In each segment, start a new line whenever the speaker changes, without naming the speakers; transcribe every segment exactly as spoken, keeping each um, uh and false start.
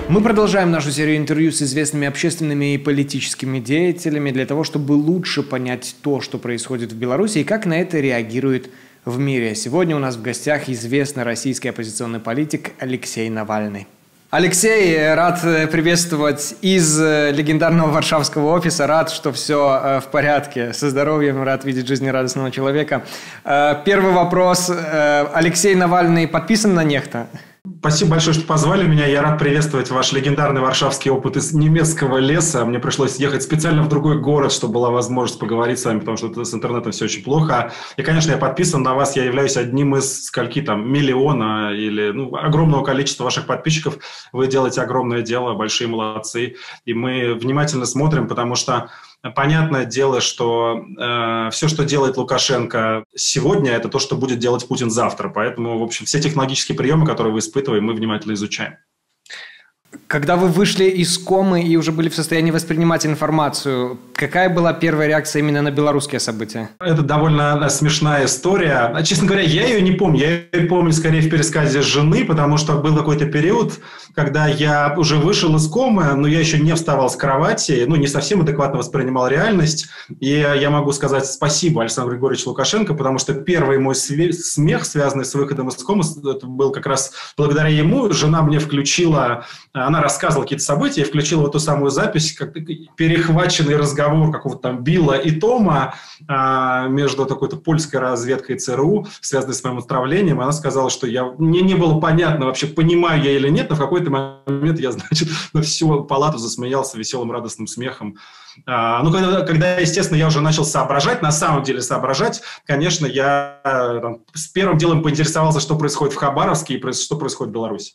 Мы продолжаем нашу серию интервью с известными общественными и политическими деятелями для того, чтобы лучше понять то, что происходит в Беларуси и как на это реагирует в мире. Сегодня у нас в гостях известный российский оппозиционный политик Алексей Навальный. Алексей, рад приветствовать из легендарного варшавского офиса. Рад, что все в порядке, со здоровьем, рад видеть жизнерадостного человека. Первый вопрос. Алексей Навальный подписан на нехта?
Спасибо большое, что позвали меня. Я рад приветствовать ваш легендарный варшавский опыт из немецкого леса. Мне пришлось ехать специально в другой город, чтобы была возможность поговорить с вами, потому что с интернетом все очень плохо. И, конечно, я подписан на вас. Я являюсь одним из скольки там миллиона или ну, огромного количества ваших подписчиков. Вы делаете огромное дело, большие молодцы. И мы внимательно смотрим, потому что понятное дело, что э, все, что делает Лукашенко сегодня, это то, что будет делать Путин завтра. Поэтому, в общем, все технологические приемы, которые вы испытываем, мы внимательно изучаем.
Когда вы вышли из комы и уже были в состоянии воспринимать информацию, какая была первая реакция именно на белорусские события?
Это довольно смешная история. Честно говоря, я ее не помню. Я ее помню скорее в пересказе жены, потому что был какой-то период, когда я уже вышел из комы, но я еще не вставал с кровати, ну, не совсем адекватно воспринимал реальность. И я могу сказать спасибо Александру Григорьевичу Лукашенко, потому что первый мой смех, связанный с выходом из комы, это был как раз благодаря ему. Жена мне включила... Она рассказывала какие-то события, я включила вот ту самую запись, как перехваченный разговор какого-то там Билла и Тома а, между какой-то польской разведкой и ЦРУ, связанной с моим отравлением. Она сказала, что я, мне не было понятно вообще, понимаю я или нет, но в какой-то момент я, значит, на всю палату засмеялся веселым радостным смехом. А, ну, когда, когда, естественно, я уже начал соображать, на самом деле соображать, конечно, я там, с первым делом поинтересовался, что происходит в Хабаровске и что происходит в Беларуси.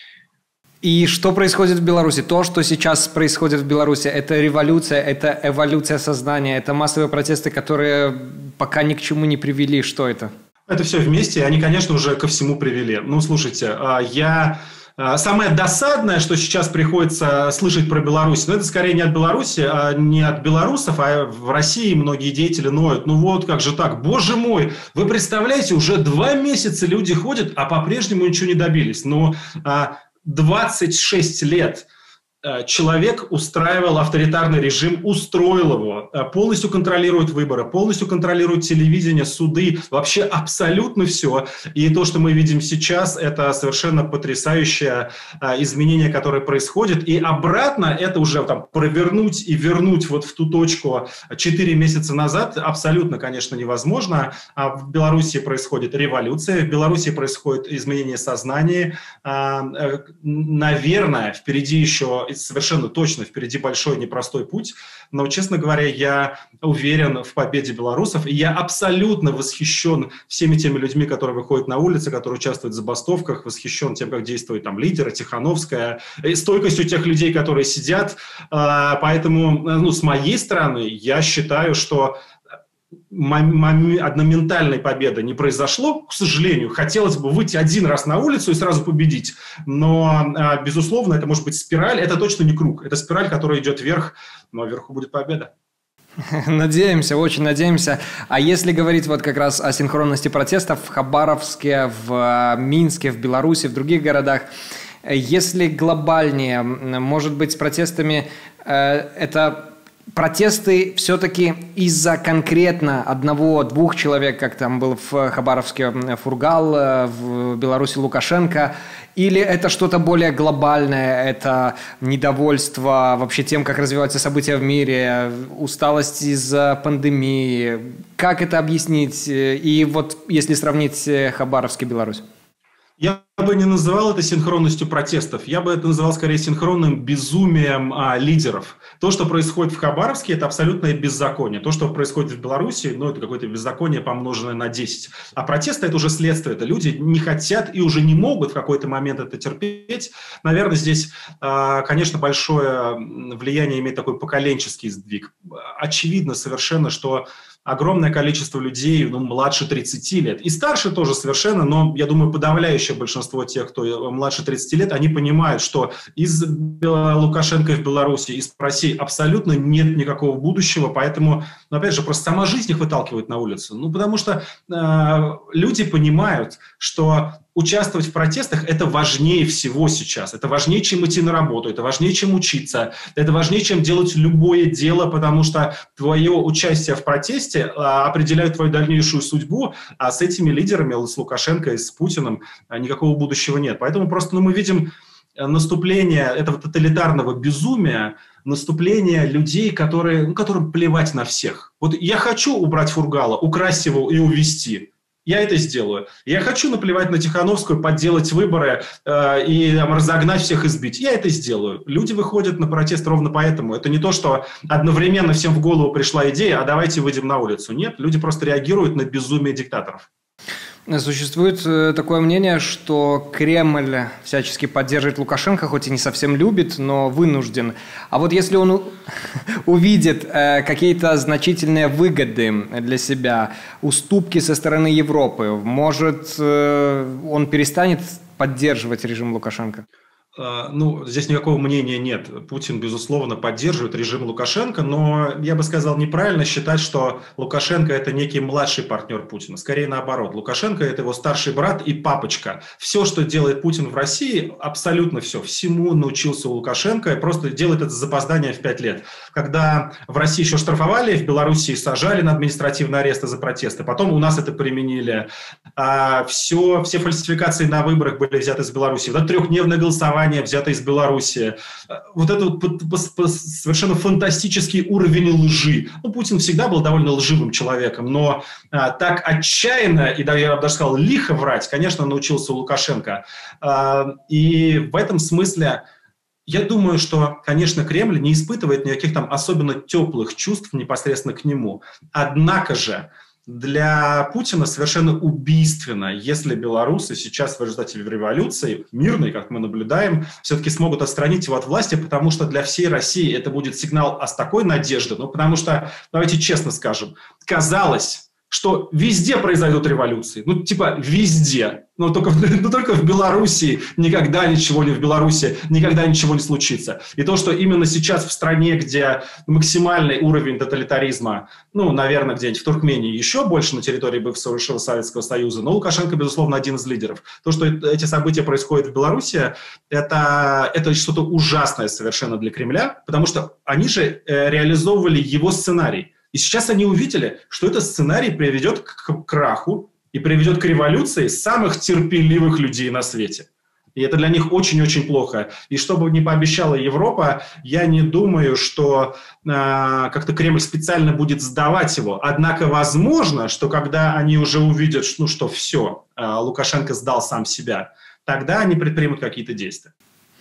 И что происходит в Беларуси? То, что сейчас происходит в Беларуси, это революция, это эволюция сознания, это массовые протесты, которые пока ни к чему не привели. Что это? Это все вместе, они, конечно, уже ко всему привели. Ну, слушайте, я... Самое досадное, что сейчас приходится слышать про Беларусь, но это скорее не от Беларуси, а не от белорусов, а в России многие деятели ноют. Ну вот, как же так? Боже мой, вы представляете, уже два месяца люди ходят, а по-прежнему ничего не добились. Но двадцать шесть лет человек устраивал авторитарный режим, устроил его, полностью контролирует выборы, полностью контролирует телевидение, суды, вообще абсолютно все. И то, что мы видим сейчас, это совершенно потрясающее изменение, которое происходит. И обратно это уже там провернуть и вернуть вот в ту точку четыре месяца назад абсолютно, конечно, невозможно. А в Беларуси происходит революция, в Беларуси происходит изменение сознания. Наверное, впереди еще совершенно точно впереди большой непростой путь, но, честно говоря, я уверен в победе белорусов, и я абсолютно восхищен всеми теми людьми, которые выходят на улицы, которые участвуют в забастовках, восхищен тем, как действуют там лидеры, Тихановская, и стойкостью тех людей, которые сидят, поэтому, ну, с моей стороны, я считаю, что одномоментальной победы не произошло, к сожалению. Хотелось бы выйти один раз на улицу и сразу победить. Но, безусловно, это может быть спираль. Это точно не круг. Это спираль, которая идет вверх, но вверху будет победа. Надеемся, очень надеемся. А если говорить вот как раз о синхронности протестов в Хабаровске, в Минске, в Беларуси, в других городах, если глобальнее, может быть, с протестами это... Протесты все-таки из-за конкретно одного-двух человек, как там был в Хабаровске Фургал, в Беларуси Лукашенко, или это что-то более глобальное, это недовольство вообще тем, как развиваются события в мире, усталость из-за пандемии. Как это объяснить? И вот если сравнить Хабаровск и Беларусь.
Я бы не называл это синхронностью протестов. Я бы это называл скорее синхронным безумием а, лидеров. То, что происходит в Хабаровске, это абсолютное беззаконие. То, что происходит в Беларуси, ну, это какое-то беззаконие, помноженное на десять. А протесты – это уже следствие. Это люди не хотят и уже не могут в какой-то момент это терпеть. Наверное, здесь, а, конечно, большое влияние имеет такой поколенческий сдвиг. Очевидно совершенно, что огромное количество людей, ну, младше тридцати лет. И старше тоже совершенно, но, я думаю, подавляющее большинство тех, кто младше тридцати лет, они понимают, что из Лукашенко в Беларуси, из России абсолютно нет никакого будущего, поэтому, ну, опять же, просто сама жизнь их выталкивает на улицу. Ну, потому что э, люди понимают, что участвовать в протестах – это важнее всего сейчас. Это важнее, чем идти на работу, это важнее, чем учиться, это важнее, чем делать любое дело, потому что твое участие в протесте а, определяет твою дальнейшую судьбу, а с этими лидерами, с Лукашенко и с Путиным, а, никакого будущего нет. Поэтому просто ну, мы видим наступление этого тоталитарного безумия, наступление людей, которые, ну, которым плевать на всех. Вот я хочу убрать Фургала, украсть его и увезти. Я это сделаю. Я хочу наплевать на Тихановскую, подделать выборы э, и там, разогнать всех и сбить. Я это сделаю. Люди выходят на протест ровно поэтому. Это не то, что одновременно всем в голову пришла идея, а давайте выйдем на улицу. Нет, люди просто реагируют на безумие диктаторов.
Существует такое мнение, что Кремль всячески поддерживает Лукашенко, хоть и не совсем любит, но вынужден. А вот если он увидит какие-то значительные выгоды для себя, уступки со стороны Европы, может, он перестанет поддерживать режим Лукашенко?
Ну, здесь никакого мнения нет. Путин, безусловно, поддерживает режим Лукашенко, но я бы сказал, неправильно считать, что Лукашенко – это некий младший партнер Путина. Скорее наоборот. Лукашенко – это его старший брат и папочка. Все, что делает Путин в России, абсолютно все. Всему научился у Лукашенко, и просто делает это с запозданием в пять лет. Когда в России еще штрафовали, в Белоруссии сажали на административные аресты за протесты, потом у нас это применили. А все, все фальсификации на выборах были взяты из Беларуси. Вот это трехдневное голосование взято из Беларуси. Вот это вот совершенно фантастический уровень лжи. Ну, Путин всегда был довольно лживым человеком, но а, так отчаянно, и да, я бы даже сказал, лихо врать, конечно, научился у Лукашенко. А, и в этом смысле я думаю, что, конечно, Кремль не испытывает никаких там особенно теплых чувств непосредственно к нему. Однако же для Путина совершенно убийственно, если белорусы сейчас в результате революции, мирной, как мы наблюдаем, все-таки смогут отстранить его от власти, потому что для всей России это будет сигнал о такой надежде. Ну, потому что, давайте честно скажем, казалось, что везде произойдут революции. Ну, типа, везде. Но только, но только в Белоруссии никогда ничего не в Беларуси, никогда ничего не случится. И то, что именно сейчас в стране, где максимальный уровень тоталитаризма, ну, наверное, где-нибудь в Туркмении еще больше на территории бывшего Советского Союза, но Лукашенко, безусловно, один из лидеров. То, что эти события происходят в Беларуси, это, это что-то ужасное совершенно для Кремля, потому что они же э, реализовывали его сценарий. И сейчас они увидели, что этот сценарий приведет к краху и приведет к революции самых терпеливых людей на свете. И это для них очень-очень плохо. И что бы ни пообещала Европа, я не думаю, что э, как-то Кремль специально будет сдавать его. Однако возможно, что когда они уже увидят, ну, что все, э, Лукашенко сдал сам себя, тогда они предпримут какие-то действия.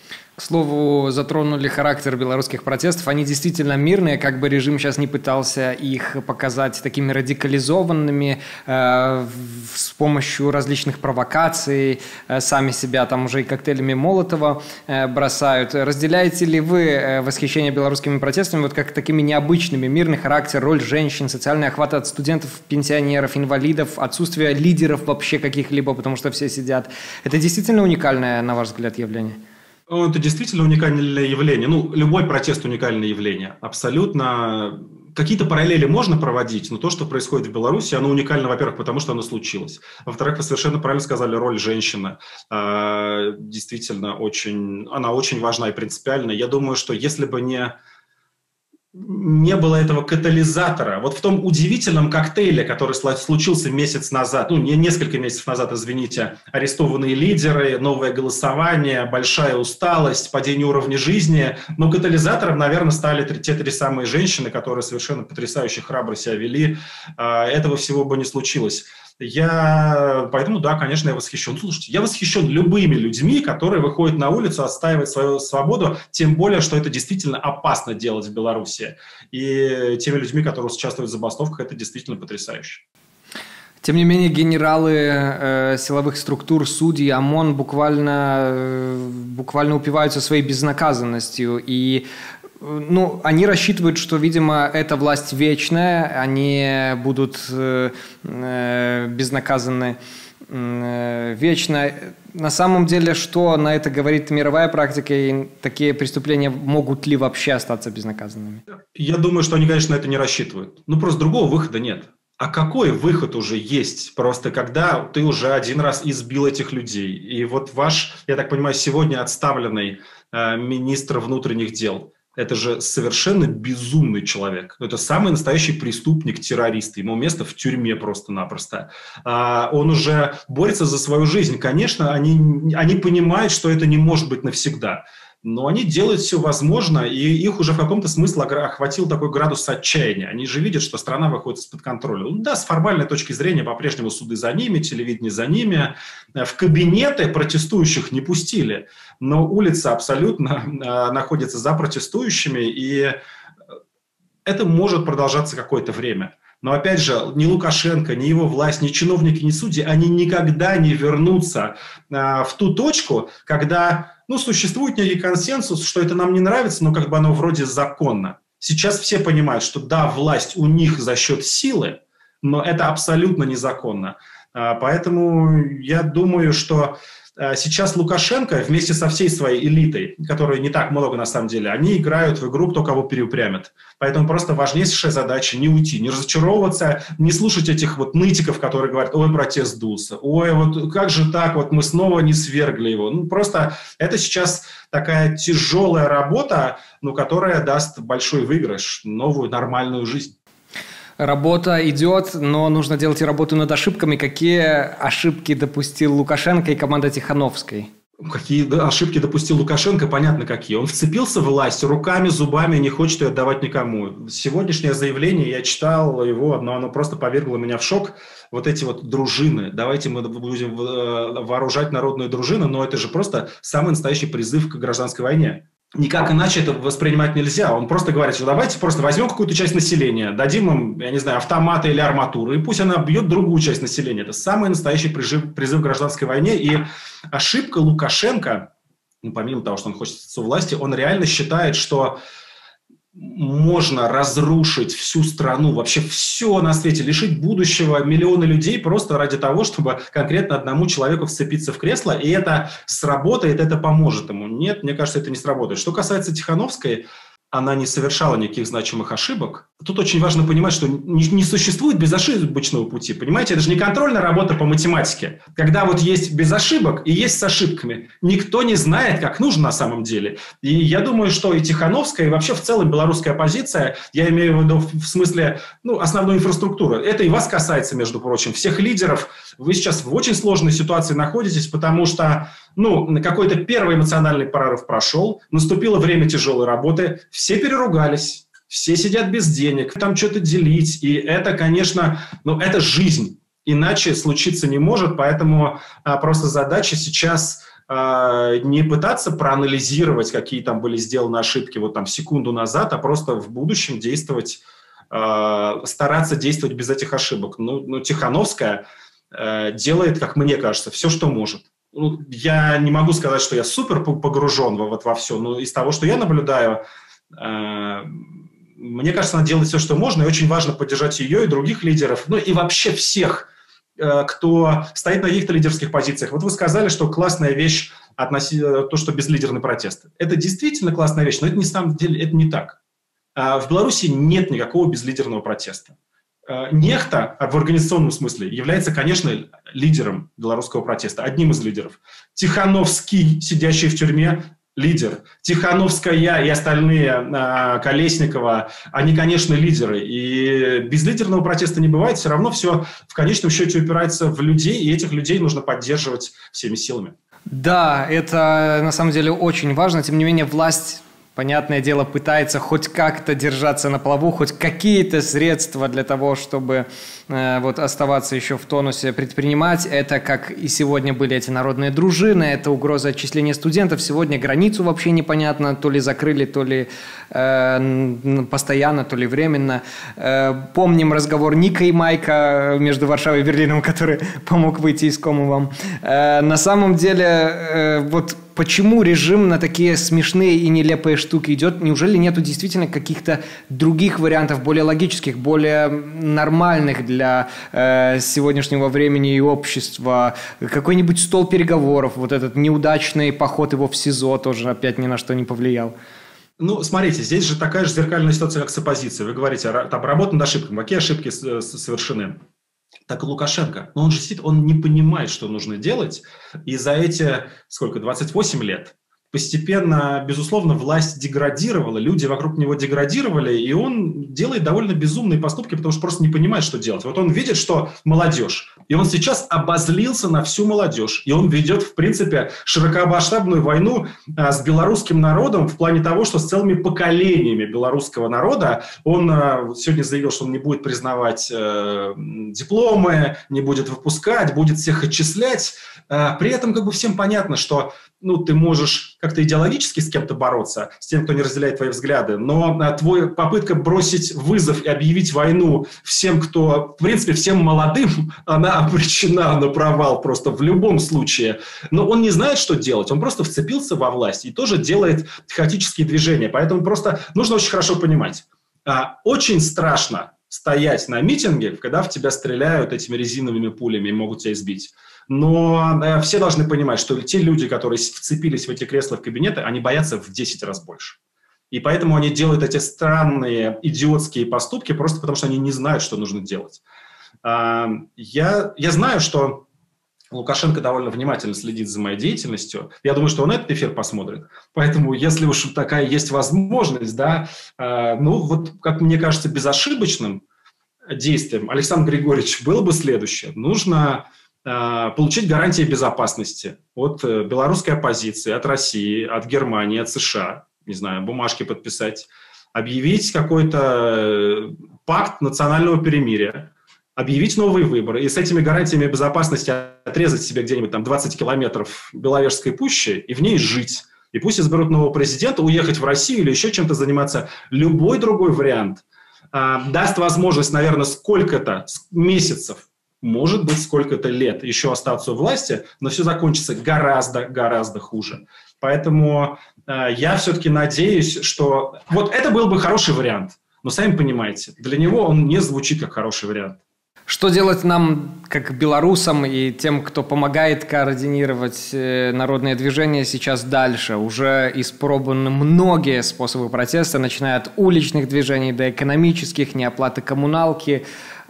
К слову, затронули характер белорусских протестов. Они действительно мирные, как бы режим сейчас не пытался их показать такими радикализованными, э, с помощью различных провокаций, э, сами себя там уже и коктейлями Молотова э, бросают. Разделяете ли вы э, восхищение белорусскими протестами вот как такими необычными? Мирный характер, роль женщин, социальный охват от студентов, пенсионеров, инвалидов, отсутствие лидеров вообще каких-либо, потому что все сидят. Это действительно уникальное, на ваш взгляд, явление?
Это действительно уникальное явление. Ну, любой протест – уникальное явление. Абсолютно. Какие-то параллели можно проводить, но то, что происходит в Беларуси, оно уникально, во-первых, потому что оно случилось. Во-вторых, вы совершенно правильно сказали, роль женщины. Действительно, очень, она очень важна и принципиальна. Я думаю, что если бы не... не было этого катализатора. Вот в том удивительном коктейле, который случился месяц назад, ну, не несколько месяцев назад, извините, арестованные лидеры, новое голосование, большая усталость, падение уровня жизни, но катализатором, наверное, стали те три самые женщины, которые совершенно потрясающе храбро себя вели. Этого всего бы не случилось. Я, поэтому, да, конечно, я восхищен. Слушайте, я восхищен любыми людьми, которые выходят на улицу отстаивать свою свободу, тем более, что это действительно опасно делать в Беларуси. И теми людьми, которые участвуют в забастовках, это действительно потрясающе.
Тем не менее, генералы э, силовых структур, судьи, ОМОН буквально, э, буквально упиваются своей безнаказанностью. И ну, они рассчитывают, что, видимо, эта власть вечная, они будут э, э, безнаказаны э, вечно. На самом деле, что на это говорит мировая практика, и такие преступления могут ли вообще остаться безнаказанными?
Я думаю, что они, конечно, на это не рассчитывают. Ну, просто другого выхода нет. А какой выход уже есть? Просто когда ты уже один раз избил этих людей, и вот ваш, я так понимаю, сегодня отставленный э, министр внутренних дел, это же совершенно безумный человек. Это самый настоящий преступник, террорист. Ему место в тюрьме просто-напросто. А, он уже борется за свою жизнь. Конечно, они, они понимают, что это не может быть навсегда. Но они делают все возможное, и их уже в каком-то смысле охватил такой градус отчаяния. Они же видят, что страна выходит из-под контроля. Ну, да, с формальной точки зрения по-прежнему суды за ними, телевидение за ними. В кабинеты протестующих не пустили, но улица абсолютно э, находится за протестующими, и это может продолжаться какое-то время. Но, опять же, ни Лукашенко, ни его власть, ни чиновники, ни судьи, они никогда не вернутся э, в ту точку, когда, ну, существует некий консенсус, что это нам не нравится, но как бы оно вроде законно. Сейчас все понимают, что да, власть у них за счет силы, но это абсолютно незаконно. Э, поэтому я думаю, что сейчас Лукашенко вместе со всей своей элитой, которой не так много на самом деле, они играют в игру, кто кого переупрямит. Поэтому просто важнейшая задача не уйти, не разочаровываться, не слушать этих вот нытиков, которые говорят: ой, протест сдулся, ой, вот как же так, вот мы снова не свергли его. Ну, просто это сейчас такая тяжелая работа, ну, которая даст большой выигрыш, новую нормальную жизнь.
Работа идет, но нужно делать и работу над ошибками. Какие ошибки допустил Лукашенко и команда Тихановской?
Какие ошибки допустил Лукашенко, понятно какие. Он вцепился в власть руками, зубами, не хочет ее отдавать никому. Сегодняшнее заявление, я читал его, но оно просто повергло меня в шок. Вот эти вот дружины, давайте мы будем вооружать народную дружину, но это же просто самый настоящий призыв к гражданской войне. Никак иначе это воспринимать нельзя. Он просто говорит, что давайте просто возьмем какую-то часть населения, дадим им, я не знаю, автоматы или арматуру, и пусть она бьет другую часть населения. Это самый настоящий призыв, призыв к гражданской войне. И ошибка Лукашенко, ну, помимо того, что он хочет остаться у власти, он реально считает, что можно разрушить всю страну, вообще все на свете, лишить будущего миллионы людей просто ради того, чтобы конкретно одному человеку вцепиться в кресло, и это сработает, это поможет ему. Нет, мне кажется, это не сработает. Что касается Тихановской, она не совершала никаких значимых ошибок. Тут очень важно понимать, что не, не существует безошибочного пути. Понимаете, это же не контрольная работа по математике. Когда вот есть без ошибок и есть с ошибками. Никто не знает, как нужно на самом деле. И я думаю, что и Тихановская, и вообще в целом белорусская оппозиция, я имею в виду в смысле ну, основной инфраструктуры. Это и вас касается, между прочим, всех лидеров. Вы сейчас в очень сложной ситуации находитесь, потому что ну, какой-то первый эмоциональный прорыв прошел, наступило время тяжелой работы, все переругались, все сидят без денег, там что-то делить, и это, конечно, ну, это жизнь, иначе случиться не может, поэтому а, просто задача сейчас а, не пытаться проанализировать, какие там были сделаны ошибки вот там секунду назад, а просто в будущем действовать, а, стараться действовать без этих ошибок. Ну, ну Тихановская а, делает, как мне кажется, все, что может. Ну, я не могу сказать, что я супер погружен во, вот во все, но из того, что я наблюдаю, э, мне кажется, она делает все, что можно, и очень важно поддержать ее и других лидеров, ну и вообще всех, э, кто стоит на каких-то лидерских позициях. Вот вы сказали, что классная вещь относи... то, что безлидерный протест. Это действительно классная вещь, но это на самом деле это не так. А в Беларуси нет никакого безлидерного протеста. Нехта в организационном смысле является, конечно, лидером белорусского протеста, одним из лидеров. Тихановский, сидящий в тюрьме, лидер. Тихановская и остальные, Колесникова, они, конечно, лидеры. И без лидерного протеста не бывает. Все равно все в конечном счете упирается в людей, и этих людей нужно поддерживать всеми силами.
Да, это на самом деле очень важно. Тем не менее, власть... понятное дело, пытается хоть как-то держаться на плаву, хоть какие-то средства для того, чтобы э, вот оставаться еще в тонусе, предпринимать. Это, как и сегодня были эти народные дружины, это угроза отчисления студентов. Сегодня границу вообще непонятно, то ли закрыли, то ли э, постоянно, то ли временно. Э, помним разговор Ника и Майка между Варшавой и Берлином, который помог выйти из комы вам. Э, на самом деле, э, вот... Почему режим на такие смешные и нелепые штуки идет? Неужели нету действительно каких-то других вариантов, более логических, более нормальных для э, сегодняшнего времени и общества? Какой-нибудь стол переговоров, вот этот неудачный поход его в СИЗО тоже опять ни на что не повлиял.
Ну, смотрите, здесь же такая же зеркальная ситуация, как с оппозицией. Вы говорите, там работа над ошибками. Какие ошибки совершены? Так и Лукашенко. Но он же сидит, он не понимает, что нужно делать. И за эти, сколько, двадцать восемь лет постепенно, безусловно, власть деградировала, люди вокруг него деградировали, и он делает довольно безумные поступки, потому что просто не понимает, что делать. Вот он видит, что молодежь, и он сейчас обозлился на всю молодежь, и он ведет, в принципе, широкомасштабную войну а, с белорусским народом в плане того, что с целыми поколениями белорусского народа он а, сегодня заявил, что он не будет признавать э, дипломы, не будет выпускать, будет всех отчислять. А, при этом как бы всем понятно, что ну, ты можешь как-то идеологически с кем-то бороться, с тем, кто не разделяет твои взгляды, но а, твоя попытка бросить вызов и объявить войну всем, кто, в принципе, всем молодым, она обречена на провал просто в любом случае. Но он не знает, что делать, он просто вцепился во власть и тоже делает хаотические движения. Поэтому просто нужно очень хорошо понимать. А, очень страшно стоять на митинге, когда в тебя стреляют этими резиновыми пулями и могут тебя избить. Но э, все должны понимать, что те люди, которые вцепились в эти кресла в кабинеты, они боятся в десять раз больше. И поэтому они делают эти странные, идиотские поступки просто потому, что они не знают, что нужно делать. Э, я, я знаю, что Лукашенко довольно внимательно следит за моей деятельностью. Я думаю, что он этот эфир посмотрит. Поэтому, если уж такая есть возможность, да, э, ну вот, как мне кажется, безошибочным действием, Александр Григорьевич, было бы следующее. Нужно получить гарантии безопасности от белорусской оппозиции, от России, от Германии, от США, не знаю, бумажки подписать, объявить какой-то пакт национального перемирия, объявить новые выборы и с этими гарантиями безопасности отрезать себе где-нибудь там двадцать километров Беловежской пущи и в ней жить. И пусть изберут нового президента, уехать в Россию или еще чем-то заниматься. Любой другой вариант а, даст возможность, наверное, сколько-то месяцев, может быть, сколько-то лет еще остаться у власти, но все закончится гораздо-гораздо хуже. Поэтому э, я все-таки надеюсь, что... Вот это был бы хороший вариант. Но сами понимаете, для него он не звучит как хороший вариант.
Что делать нам, как белорусам и тем, кто помогает координировать народные движения сейчас дальше? Уже испробованы многие способы протеста, начиная от уличных движений до экономических, неоплаты коммуналки,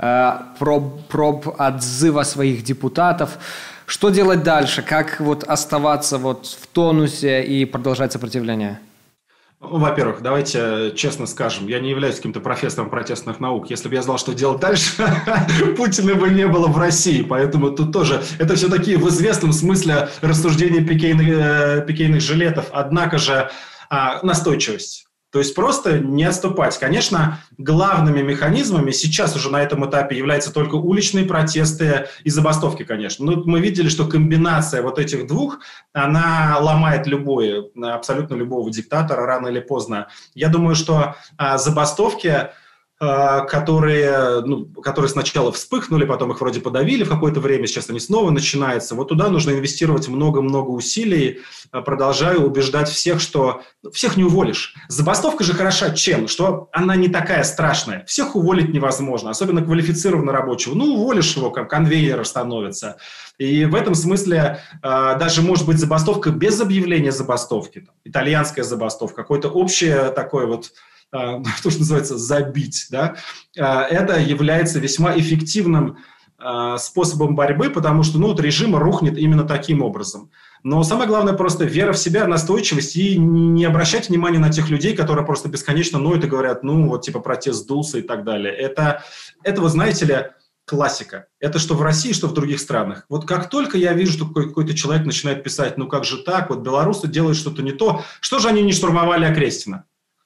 проб, проб отзыва своих депутатов. Что делать дальше? Как вот оставаться вот в тонусе и продолжать сопротивление?
Во-первых, давайте честно скажем, я не являюсь каким-то профессором протестных наук. Если бы я знал, что делать дальше, Путина бы не было в России. Поэтому тут тоже, это все такие в известном смысле рассуждения пикейных, пикейных жилетов. Однако же настойчивость. То есть просто не отступать. Конечно, главными механизмами сейчас уже на этом этапе являются только уличные протесты и забастовки, конечно. Но мы видели, что комбинация вот этих двух, она ломает любое, абсолютно любого диктатора рано или поздно. Я думаю, что а, забастовки, а, которые, ну, которые сначала вспыхнули, потом их вроде подавили в какое-то время, сейчас они снова начинаются. Вот туда нужно инвестировать много-много усилий. Продолжаю убеждать всех, что всех не уволишь. Забастовка же хороша чем? Что она не такая страшная. Всех уволить невозможно, особенно квалифицированного рабочего. Ну, уволишь его, как конвейер становится. И в этом смысле э, даже может быть забастовка без объявления забастовки. Там, итальянская забастовка, какое-то общее такое вот, э, то, что называется, забить. Да? Э, это является весьма эффективным э, способом борьбы, потому что ну, вот режим рухнет именно таким образом. Но самое главное просто вера в себя, настойчивость и не обращать внимания на тех людей, которые просто бесконечно ноют и говорят, ну вот типа протест сдулся и так далее. Это, это вы знаете ли, классика. Это что в России, что в других странах. Вот как только я вижу, что какой-то человек начинает писать, ну как же так, вот белорусы делают что-то не то, что же они не штурмовали Окрестина?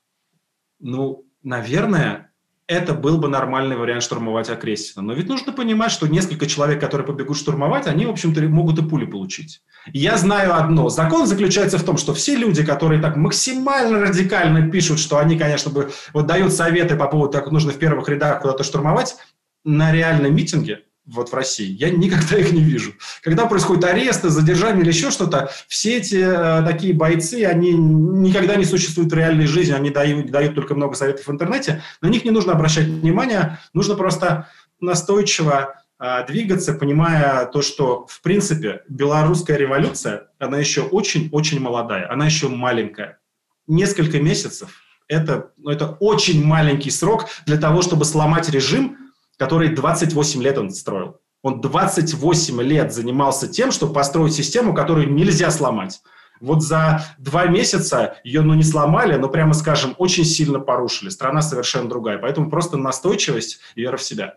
Ну, наверное... это был бы нормальный вариант штурмовать Окрестина. Но ведь нужно понимать, что несколько человек, которые побегут штурмовать, они, в общем-то, могут и пули получить. И я знаю одно. Закон заключается в том, что все люди, которые так максимально радикально пишут, что они, конечно, бы, вот дают советы по поводу, как нужно в первых рядах куда-то штурмовать, на реальном митинге, вот в России, я никогда их не вижу. Когда происходят аресты, задержания или еще что-то, все эти э, такие бойцы, они никогда не существуют в реальной жизни, они дают, дают только много советов в интернете, на них не нужно обращать внимания, нужно просто настойчиво э, двигаться, понимая то, что, в принципе, белорусская революция, она еще очень-очень молодая, она еще маленькая. несколько месяцев – это, ну, это очень маленький срок для того, чтобы сломать режим, который двадцать восемь лет он строил. Он двадцать восемь лет занимался тем, чтобы построить систему, которую нельзя сломать. Вот за два месяца ее, ну, не сломали, но, прямо скажем, очень сильно порушили. Страна совершенно другая. Поэтому просто настойчивость и вера в себя.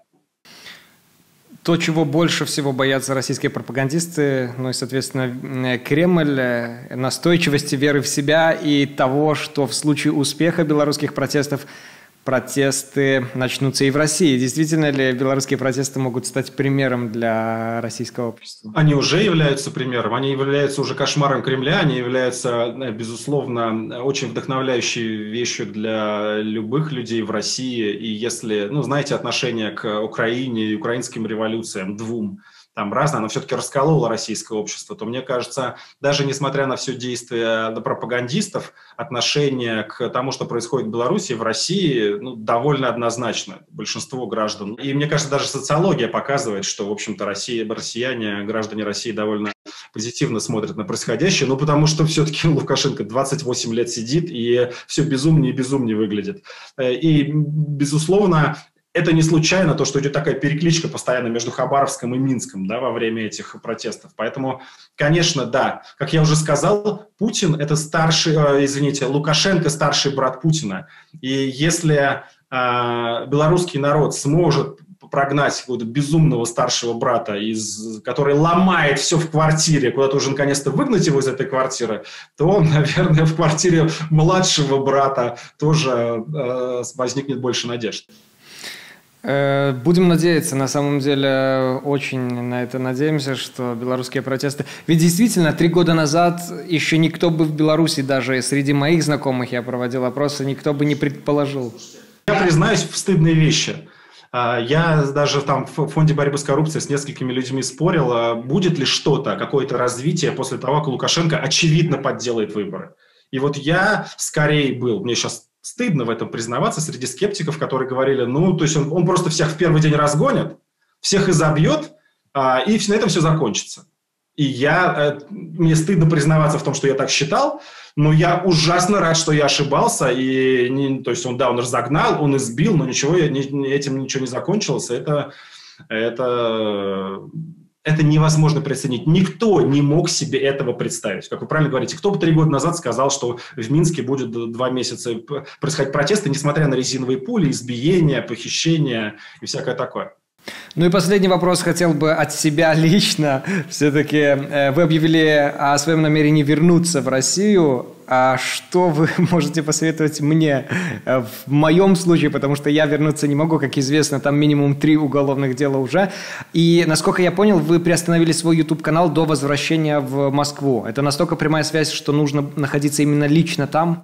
То, чего больше всего боятся российские пропагандисты, ну и, соответственно, Кремль, настойчивости, веры в себя и того, что в случае успеха белорусских протестов протесты начнутся и в России. Действительно ли белорусские протесты могут стать примером для российского общества?
Они уже являются примером, они являются уже кошмаром Кремля, они являются, безусловно, очень вдохновляющей вещью для любых людей в России. И если, ну, знаете, отношение к Украине и украинским революциям, двум, там разное, оно все-таки раскололо российское общество, то, мне кажется, даже несмотря на все действия пропагандистов, отношение к тому, что происходит в Беларуси, в России, ну, довольно однозначно. Большинство граждан. И, мне кажется, даже социология показывает, что, в общем-то, Россия, россияне, граждане России довольно позитивно смотрят на происходящее, ну, потому что все-таки Лукашенко двадцать восемь лет сидит, и все безумнее и безумнее выглядит. И, безусловно, это не случайно, то, что идет такая перекличка постоянно между Хабаровском и Минском, да, во время этих протестов. Поэтому, конечно, да, как я уже сказал, Путин – это старший, э, извините, Лукашенко – старший брат Путина. И если э, белорусский народ сможет прогнать какого-то безумного старшего брата, из, который ломает все в квартире, куда-то уже наконец-то выгнать его из этой квартиры, то, наверное, в квартире младшего брата тоже э, возникнет больше надежд.
Будем надеяться, на самом деле очень на это надеемся, что белорусские протесты... Ведь действительно, три года назад еще никто бы в Беларуси, даже среди моих знакомых, я проводил опросы, никто бы не предположил.
Я признаюсь в стыдные вещи. Я даже там в фонде борьбы с коррупцией с несколькими людьми спорил, будет ли что-то, какое-то развитие после того, как Лукашенко очевидно подделает выборы. И вот я скорее был, мне сейчас стыдно в этом признаваться, среди скептиков, которые говорили, ну, то есть он, он просто всех в первый день разгонит, всех изобьет, а, и на этом все закончится. И я, мне стыдно признаваться в том, что я так считал, но я ужасно рад, что я ошибался. И, не, то есть он, да, он разогнал, он избил, но ничего, этим ничего не закончилось. Это, это, это невозможно представить. Никто не мог себе этого представить. Как вы правильно говорите, кто бы три года назад сказал, что в Минске будет два месяца происходить протесты, несмотря на резиновые пули, избиения, похищения и всякое такое.
Ну и последний вопрос хотел бы от себя лично. Все-таки вы объявили о своем намерении вернуться в Россию. А что вы можете посоветовать мне в моем случае, потому что я вернуться не могу, как известно, там минимум три уголовных дела уже. И, насколько я понял, вы приостановили свой YouTube-канал до возвращения в Москву. Это настолько прямая связь, что нужно находиться именно лично там?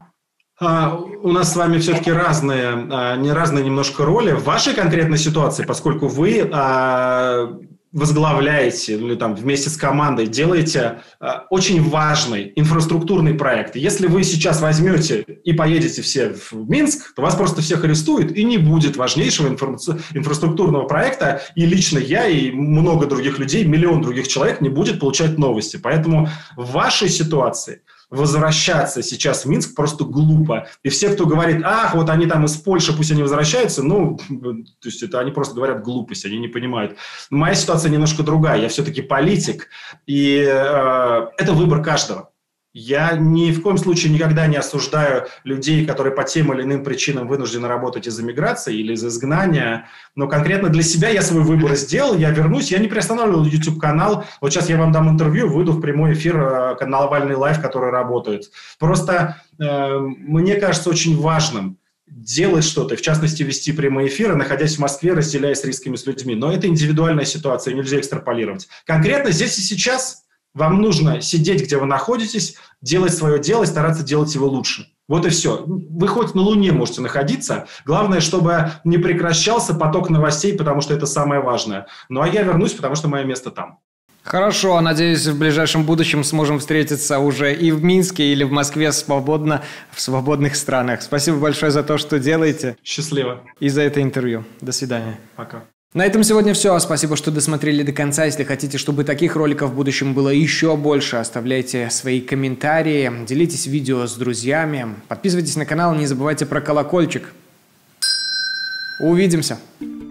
А, у нас с вами все-таки разные, а, не разные немножко роли. В вашей конкретной ситуации, поскольку вы а, возглавляете или там вместе с командой делаете а, очень важный инфраструктурный проект. Если вы сейчас возьмете и поедете все в Минск, то вас просто всех арестуют, и не будет важнейшего инфра- инфраструктурного проекта, и лично я, и много других людей, миллион других человек не будет получать новости. Поэтому в вашей ситуации возвращаться сейчас в Минск просто глупо. И все, кто говорит, ах, вот они там из Польши, пусть они возвращаются, ну, то есть это они просто говорят глупость, они не понимают. Моя ситуация немножко другая. Я все-таки политик, и э, это выбор каждого. Я ни в коем случае никогда не осуждаю людей, которые по тем или иным причинам вынуждены работать из-за миграции или из изгнания. Но конкретно для себя я свой выбор сделал, я вернусь, я не приостанавливал YouTube-канал. Вот сейчас я вам дам интервью, выйду в прямой эфир канала Навальный Лайв, который работает. Просто э, мне кажется очень важным делать что-то, в частности, вести прямые эфиры, находясь в Москве, разделяя с рисками с людьми. Но это индивидуальная ситуация, нельзя экстраполировать. Конкретно здесь и сейчас вам нужно сидеть, где вы находитесь, делать свое дело и стараться делать его лучше. Вот и все. Вы хоть на Луне можете находиться. Главное, чтобы не прекращался поток новостей, потому что это самое важное. Ну, а я вернусь, потому что мое место там.
Хорошо. Надеюсь, в ближайшем будущем сможем встретиться уже и в Минске, или в Москве свободно, в свободных странах. Спасибо большое за то, что делаете.
Счастливо.
И за это интервью. До свидания.
Пока.
На этом сегодня все. Спасибо, что досмотрели до конца. Если хотите, чтобы таких роликов в будущем было еще больше, оставляйте свои комментарии, делитесь видео с друзьями, подписывайтесь на канал, не забывайте про колокольчик. Увидимся!